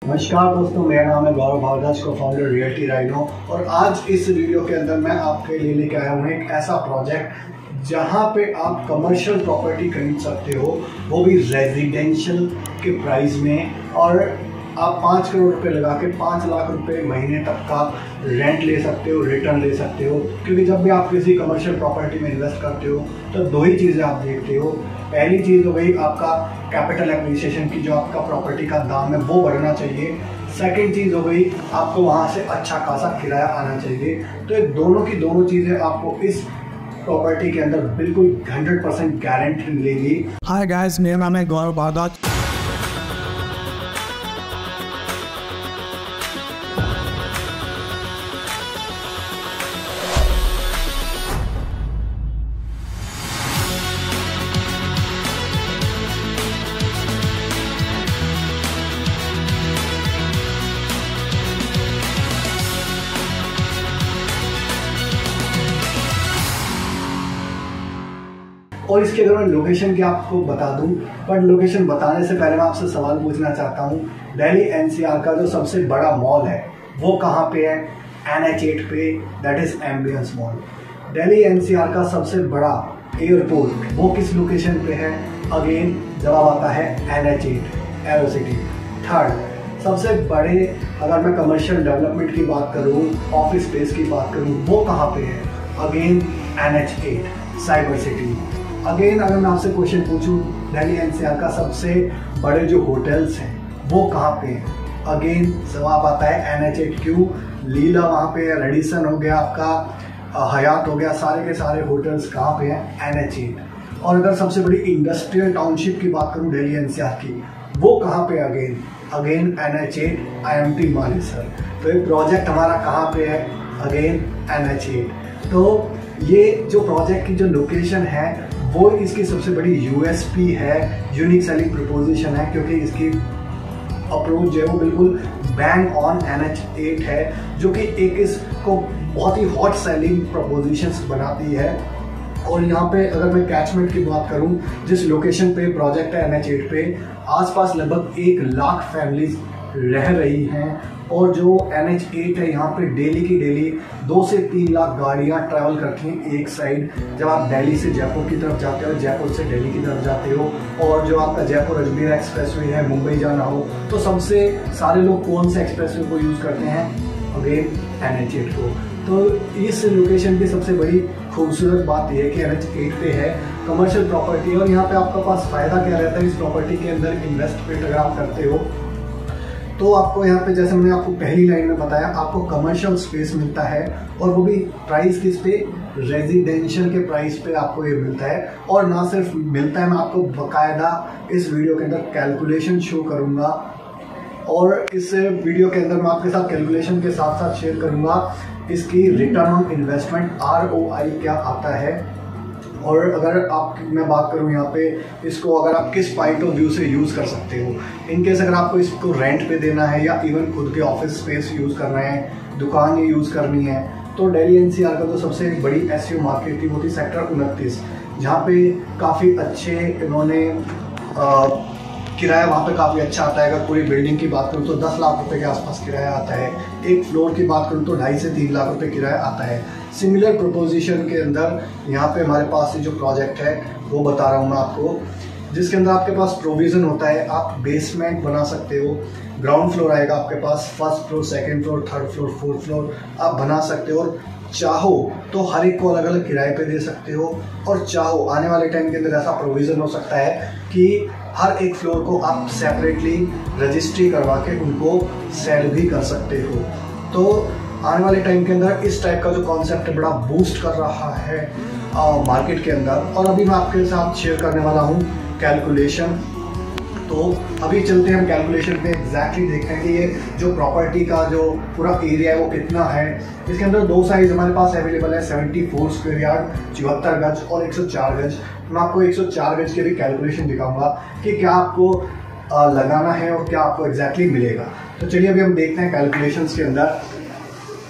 नमस्कार दोस्तों, मेरा नाम है गौरव भारद्वाज, को फाउंडर रियल्टी राइनो। और आज इस वीडियो के अंदर मैं आपके लिए लेके आया हूँ एक ऐसा प्रोजेक्ट जहाँ पे आप कमर्शियल प्रॉपर्टी खरीद सकते हो, वो भी रेजिडेंशियल के प्राइस में। और आप 5 करोड़ रुपए लगा के 5 लाख रुपए महीने तक का रेंट ले सकते हो, रिटर्न ले सकते हो। क्योंकि जब भी आप किसी कमर्शियल प्रॉपर्टी में इन्वेस्ट करते हो तो दो ही चीज़ें आप देखते हो। पहली चीज़ हो गई आपका कैपिटल एप्रिसिएशन की, जो आपका प्रॉपर्टी का दाम है वो बढ़ना चाहिए। सेकंड चीज़ हो गई आपको वहाँ से अच्छा खासा किराया आना चाहिए। तो ये दोनों की दोनों चीज़ें आपको इस प्रॉपर्टी के अंदर बिल्कुल 100% गारंटी मिलेगी। हाय गाइस, मेरा नाम है गौरव भारद्वाज। और इसके अगर मैं लोकेशन की आपको बता दूं, बट लोकेशन बताने से पहले मैं आपसे सवाल पूछना चाहता हूं। दिल्ली एनसीआर का जो सबसे बड़ा मॉल है वो कहां पे है? NH8 पे, that is Ambience Mall. Delhi NCR का सबसे बड़ा एयरपोर्ट वो किस लोकेशन पे है? अगेन जवाब आता है NH8 एरोसिटी। थर्ड सबसे बड़े, अगर मैं कमर्शियल डेवलपमेंट की बात करूं, ऑफिस स्पेस की बात करूं, वो कहां पे है? Again NH8 cyber city. Again अगर मैं आपसे क्वेश्चन पूछूं, दिल्ली एनसीआर का सबसे बड़े जो होटल्स हैं वो कहाँ पे हैं? अगेन जवाब आता है NH8 क्यू। लीला वहाँ पे है, रेडिसन हो गया, आपका हयात हो गया, सारे के सारे होटल्स कहाँ पे हैं? NH8। और अगर सबसे बड़ी इंडस्ट्रियल टाउनशिप की बात करूँ दिल्ली एनसीआर की, वो कहाँ पे? Again NH8 IMT Manesar. तो ये प्रोजेक्ट हमारा कहाँ पे है? Again NH8। तो ये जो प्रोजेक्ट की जो लोकेशन है वो इसकी सबसे बड़ी USP है, यूनिक सेलिंग प्रपोजिशन है, क्योंकि इसकी अप्रोच जो है वो बिल्कुल बैंग ऑन NH8 है, जो कि एक इसको बहुत ही हॉट सेलिंग प्रपोजिशंस बनाती है। और यहाँ पे अगर मैं कैचमेंट की बात करूँ, जिस लोकेशन पे प्रोजेक्ट है NH8 पे, आसपास लगभग 1 लाख फैमिलीज रह रही हैं। और जो NH8 है यहाँ पे डेली की डेली 2 से 3 लाख गाड़ियाँ ट्रैवल करती हैं एक साइड। जब आप दिल्ली से जयपुर की तरफ जाते हो, जयपुर से दिल्ली की तरफ जाते हो, और जो आपका जयपुर अजमेर एक्सप्रेसवे है, मुंबई जाना हो, तो सबसे सारे लोग कौन से एक्सप्रेसवे को यूज़ करते हैं? अगेन NH8 को। तो इस लोकेशन की सबसे बड़ी खूबसूरत बात यह है कि NH8 पे है कमर्शियल प्रॉपर्टी। और यहाँ पे आपका पास फ़ायदा क्या रहता है इस प्रॉपर्टी के अंदर इन्वेस्टमेंट अगर आप करते हो तो आपको यहाँ पे, जैसे मैंने आपको पहली लाइन में बताया, आपको कमर्शियल स्पेस मिलता है, और वो भी प्राइस किस पे? रेजिडेंशियल के प्राइस पे आपको ये मिलता है। और ना सिर्फ मिलता है, मैं आपको बकायदा इस वीडियो के अंदर कैलकुलेशन शो करूँगा, और इस वीडियो के अंदर मैं आपके साथ कैलकुलेशन के साथ साथ शेयर करूँगा इसकी रिटर्न ऑन इन्वेस्टमेंट ROI क्या आता है। और अगर मैं बात करूं यहाँ पे, इसको अगर आप किस पॉइंट ऑफ व्यू से यूज़ कर सकते हो, इनकेस अगर आपको इसको रेंट पे देना है या इवन खुद के ऑफिस स्पेस यूज़ करना है, दुकान यूज़ करनी है, तो दिल्ली एनसीआर का जो सबसे बड़ी SEO मार्केट थी वो थी सेक्टर 29, जहाँ पे काफ़ी अच्छे इन्होंने किराया वहाँ पे काफ़ी अच्छा आता है। अगर पूरी बिल्डिंग की बात करूँ तो 10 लाख रुपए के आसपास किराया आता है। एक फ्लोर की बात करूँ तो 2.5 से 3 लाख रुपए किराया आता है। सिमिलर प्रोपोजिशन के अंदर यहाँ पे हमारे पास ये जो प्रोजेक्ट है वो बता रहा हूँ मैं आपको, जिसके अंदर आपके पास प्रोविज़न होता है, आप बेसमेंट बना सकते हो, ग्राउंड फ्लोर आएगा आपके पास, first floor, second floor, third floor, fourth floor आप बना सकते हो। और चाहो तो हर एक को अलग अलग किराए पे दे सकते हो, और चाहो आने वाले टाइम के अंदर ऐसा प्रोविज़न हो सकता है कि हर एक फ्लोर को आप सेपरेटली रजिस्ट्री करवा के उनको सेल भी कर सकते हो। तो आने वाले टाइम के अंदर इस टाइप का जो कॉन्सेप्ट बड़ा बूस्ट कर रहा है मार्केट के अंदर। और अभी मैं आपके साथ शेयर करने वाला हूँ कैलकुलेशन। तो अभी चलते हैं हम कैलकुलेशन पे, एग्जैक्टली देखते हैं कि ये जो प्रॉपर्टी का जो पूरा एरिया है वो कितना है। इसके अंदर 2 साइज हमारे पास अवेलेबल है, 74 स्क्वायर यार्ड, 74 गज और 104 गज। मैं आपको 104 गज के भी कैलकुलेशन दिखाऊंगा कि क्या आपको लगाना है और क्या आपको एग्जैक्टली मिलेगा। तो चलिए अभी हम देखते हैं कैलकुलेशंस के अंदर।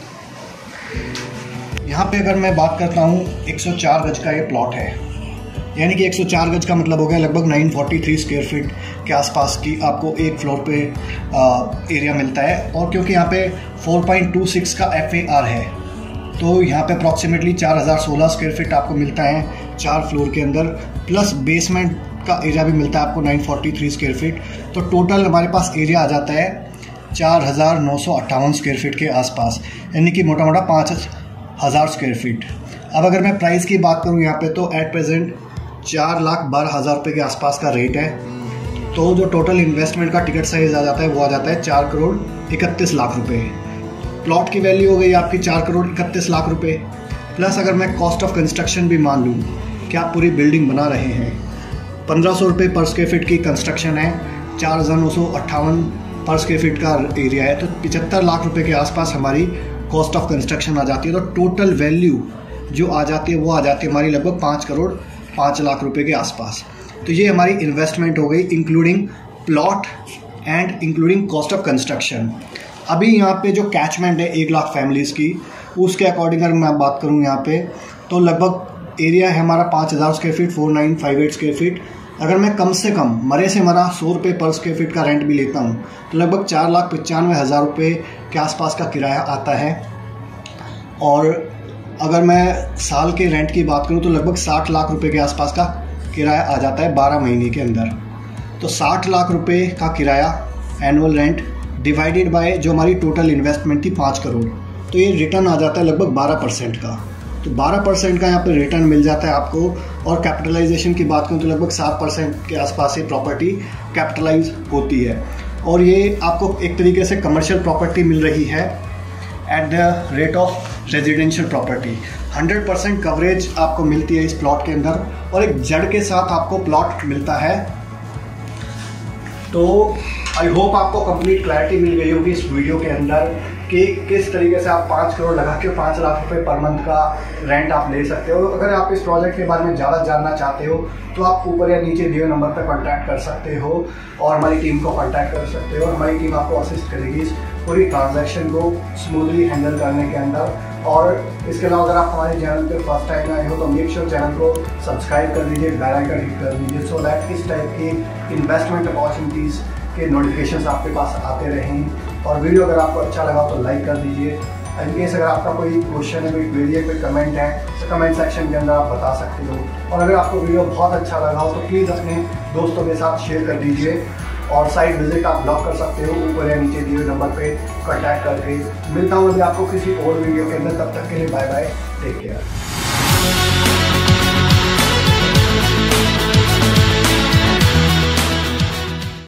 यहाँ पे अगर मैं बात करता हूँ 104 गज का ये प्लॉट है, यानी कि 104 गज का मतलब हो गया लगभग 943 स्क्वायर फीट के आसपास की आपको एक फ्लोर पे एरिया मिलता है। और क्योंकि यहाँ पे 4.26 का FAR है तो यहाँ पे अप्रॉक्सीमेटली 4016 स्क्वायर फीट आपको मिलता है 4 फ्लोर के अंदर, प्लस बेसमेंट का एरिया भी मिलता है आपको 943 स्क्वायर फीट। तो टोटल हमारे पास एरिया आ जाता है 4958 स्क्वायर फीट के आसपास, यानी कि मोटा मोटा 5000 स्क्वायर फीट। अब अगर मैं प्राइस की बात करूँ यहाँ पे तो एट प्रेजेंट 4,12,000 रुपये के आसपास का रेट है। तो जो टोटल इन्वेस्टमेंट का टिकट साइज आ जाता है वो आ जाता है 4,31,00,000 रुपये। प्लॉट की वैल्यू हो गई आपकी 4,31,00,000 रुपये, प्लस अगर मैं कॉस्ट ऑफ कंस्ट्रक्शन भी मान लूँ कि आप पूरी बिल्डिंग बना रहे हैं, 1500 रुपये पर स्क्वायर फीट की कंस्ट्रक्शन है, 4,958 पर स्क्वायर फीट का एरिया है, तो 75 लाख रुपए के आसपास हमारी कॉस्ट ऑफ कंस्ट्रक्शन आ जाती है। तो टोटल वैल्यू जो आ जाती है वो आ जाती है हमारी लगभग 5,05,00,000 रुपए के आसपास। तो ये हमारी इन्वेस्टमेंट हो गई including plot and including cost of construction. अभी यहाँ पे जो कैचमेंट है 1 लाख फैमिलीज़ की, उसके अकॉर्डिंग अगर मैं बात करूँ यहाँ पे तो लगभग एरिया है हमारा 5,000 स्क्वायर फीट, 4958 स्क्वायर फीट। अगर मैं कम से कम मरे से मरा 100 रुपये पर स्क्वायर फीट का रेंट भी लेता हूँ तो लगभग 4,95,000 रुपये के आसपास का किराया आता है। और अगर मैं साल के रेंट की बात करूँ तो लगभग 60 लाख रुपए के आसपास का किराया आ जाता है 12 महीने के अंदर। तो 60 लाख रुपए का किराया एनुअल रेंट डिवाइडेड बाय जो हमारी टोटल इन्वेस्टमेंट थी 5 करोड़, तो ये रिटर्न आ जाता है लगभग 12% का। तो 12% का यहाँ पे रिटर्न मिल जाता है आपको। और कैपिटलाइजेशन की बात करूँ तो लगभग 7% के आसपास ये प्रॉपर्टी कैपिटलाइज होती है। और ये आपको एक तरीके से कमर्शियल प्रॉपर्टी मिल रही है at the rate of residential property. 100% coverage आपको मिलती है इस प्लॉट के अंदर और एक जड़ के साथ आपको प्लॉट मिलता है। तो आई होप आपको कंप्लीट क्लैरिटी मिल गई होगी इस वीडियो के अंदर कि किस तरीके से आप 5 करोड़ लगा के 5 लाख रुपए पर मंथ का रेंट आप ले सकते हो। अगर आप इस प्रोजेक्ट के बारे में ज़्यादा जानना चाहते हो तो आप ऊपर या नीचे दिए नंबर पर कॉन्टैक्ट कर सकते हो और हमारी टीम को कॉन्टैक्ट कर सकते हो। हमारी टीम आपको असिस्ट करेगी इस पूरी ट्रांजैक्शन को स्मूथली हैंडल करने के अंदर। और इसके अलावा अगर आप हमारे चैनल पे फर्स्ट टाइम आए हो तो मेक श्योर चैनल को सब्सक्राइब कर दीजिए, बेल आइकन हिट कर दीजिए सो दैट इस टाइप की इन्वेस्टमेंट अपॉर्चुनिटीज़ के नोटिफिकेशंस आपके पास आते रहें। और वीडियो अगर आपको अच्छा लगा तो लाइक कर दीजिए। इनकेस अगर आपका कोई क्वेश्चन है, कोई क्वेरी है, कोई कमेंट है तो कमेंट सेक्शन के अंदर आप बता सकते हो। और अगर आपको वीडियो बहुत अच्छा लगा हो तो प्लीज़ अपने दोस्तों के साथ शेयर कर दीजिए। और साइट विजिट आप ब्लॉक कर सकते हो ऊपर या नीचे दिए हुए नंबर पे कॉन्टैक्ट करके। मिलता हूँ अभी आपको किसी और वीडियो के अंदर, तब तक के लिए बाय बाय, टेक केयर।